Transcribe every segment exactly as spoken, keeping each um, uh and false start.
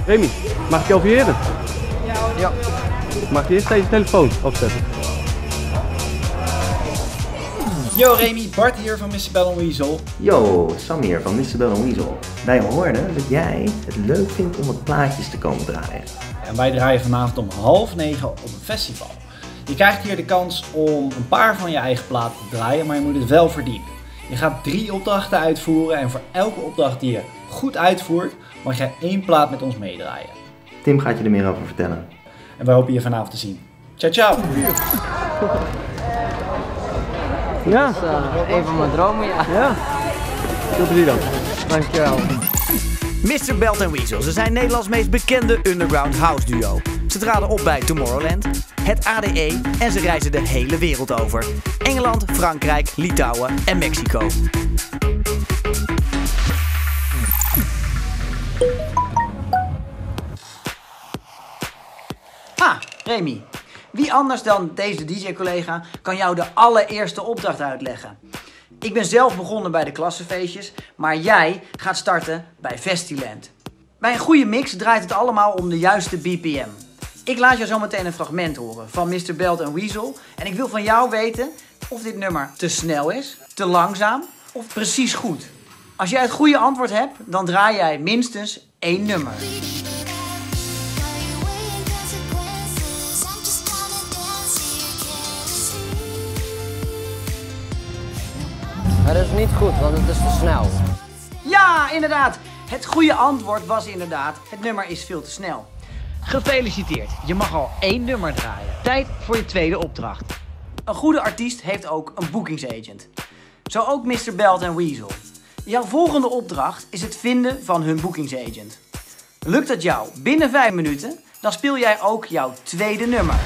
Remy, mag ik jou verheren? Ja. Mag je eerst deze telefoon opzetten? Yo Remy, Bart hier van mister Bell and Weasel. Yo, Sam hier van mister Bell and Weasel. Wij hoorden dat jij het leuk vindt om wat plaatjes te komen draaien. En wij draaien vanavond om half negen op een festival. Je krijgt hier de kans om een paar van je eigen platen te draaien, maar je moet het wel verdienen. Je gaat drie opdrachten uitvoeren en voor elke opdracht die je goed uitvoert, mag jij één plaat met ons meedraaien. Tim gaat je er meer over vertellen. En wij hopen je vanavond te zien. Ciao, ciao! Ja, dat is uh, een van mijn dromen, ja. Ja. Veel plezier dan. Dankjewel. mister Belt and Weasel, ze zijn Nederlands meest bekende underground house duo. Ze traden op bij Tomorrowland, het A D E en ze reizen de hele wereld over. Engeland, Frankrijk, Litouwen en Mexico. Ah, Remy. Wie anders dan deze D J-collega kan jou de allereerste opdracht uitleggen? Ik ben zelf begonnen bij de klassenfeestjes, maar jij gaat starten bij Festiland. Bij een goede mix draait het allemaal om de juiste B P M. Ik laat je zo meteen een fragment horen van mister Belt and Weasel en ik wil van jou weten of dit nummer te snel is, te langzaam of precies goed. Als jij het goede antwoord hebt, dan draai jij minstens één nummer. Maar dat is niet goed, want het is te snel. Ja, inderdaad. Het goede antwoord was inderdaad, het nummer is veel te snel. Gefeliciteerd, je mag al één nummer draaien. Tijd voor je tweede opdracht. Een goede artiest heeft ook een boekingsagent. Zo ook mister Belt and Weasel. Jouw volgende opdracht is het vinden van hun boekingsagent. Lukt dat jou binnen vijf minuten, dan speel jij ook jouw tweede nummer.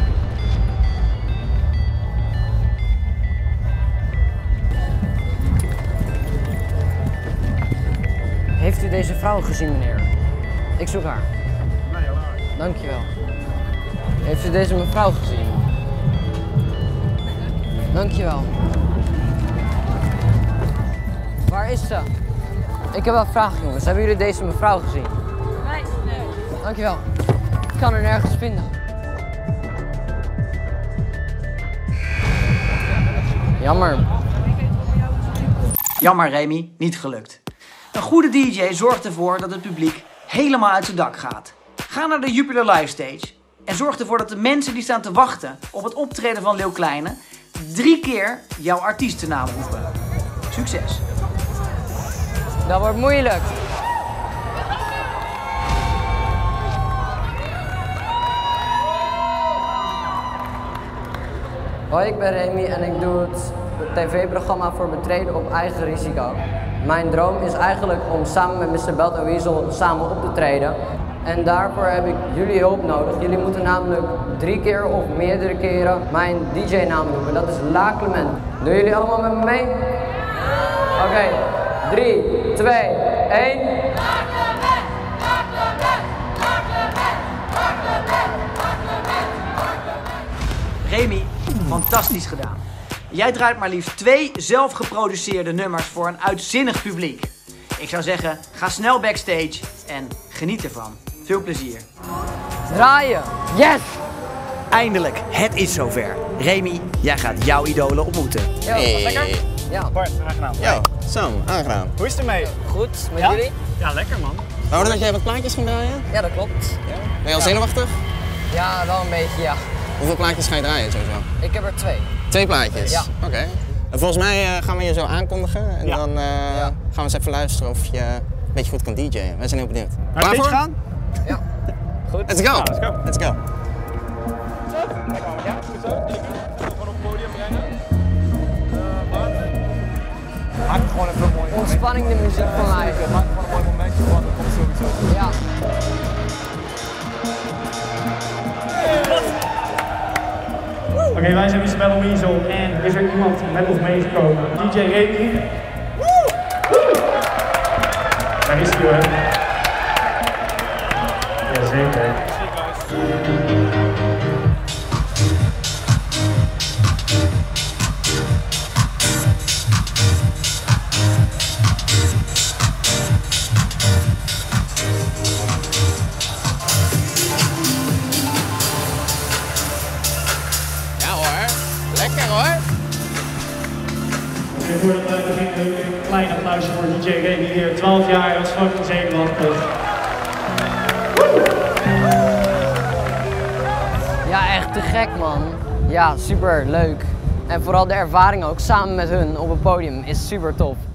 Heeft u deze vrouw gezien, meneer? Ik zoek haar. Nee, helaas. Dankjewel. Heeft u deze mevrouw gezien? Dankjewel. Waar is ze? Ik heb wel een vraag, jongens. Hebben jullie deze mevrouw gezien? Nee, nee. Dankjewel. Ik kan haar nergens vinden. Jammer. Jammer, Remy, niet gelukt. Een goede D J zorgt ervoor dat het publiek helemaal uit zijn dak gaat. Ga naar de Jupiler Live Stage en zorg ervoor dat de mensen die staan te wachten op het optreden van Leeuw Kleine drie keer jouw artiestennaam roepen. Succes! Dat wordt moeilijk. Hoi, ik ben Remy en ik doe het tv-programma voor betreden op eigen risico. Mijn droom is eigenlijk om samen met mister Belt and Weasel samen op te treden. En daarvoor heb ik jullie hulp nodig. Jullie moeten namelijk drie keer of meerdere keren mijn D J-naam noemen. Dat is La Clement. Doen jullie allemaal met me mee? Oké, okay. drie, twee, één. Remy, fantastisch gedaan. Jij draait maar liefst twee zelfgeproduceerde nummers voor een uitzinnig publiek. Ik zou zeggen, ga snel backstage en geniet ervan. Veel plezier. Draaien! Yes! Eindelijk, het is zover. Remy, jij gaat jouw idolen ontmoeten. Yo, hey. Lekker? Ja. Bart, aangenaam. Yo, Sam, aangenaam. Hoe is het ermee? Goed, met ja? jullie? Ja, lekker man. We hoorden dat jij wat plaatjes ging draaien? Ja, dat klopt. Ja. Ben je al zenuwachtig? Ja, wel een beetje, ja. Hoeveel plaatjes ga je draaien sowieso? Ik heb er twee. Twee plaatjes? Ja. Oké. Okay. Volgens mij uh, gaan we je zo aankondigen en ja. dan uh, ja. gaan we eens even luisteren of je een beetje goed kan D J'en. Wij zijn heel benieuwd. Naar stage gaan? Ja. Goed. Let's go! Ja, let's go! Let's go! Ja, goed zo. Jullie kunnen gewoon op het podium brengen. Uh, Maak gewoon even een mooi ontspanning de muziek van mij. Maak gewoon een mooi momentje, want dat komt sowieso. Ja. Oké, okay, wij zijn mister Bell and Weasel en is er iemand met ons meegekomen? D J Remy. Daar is hij hoor. Jazeker. voordat we beginnen, een klein applausje voor D J Remy hier. twaalf jaar, dat is fucking zenuwachtig. Ja, echt te gek man. Ja, super leuk. En vooral de ervaring ook samen met hun op het podium is super tof.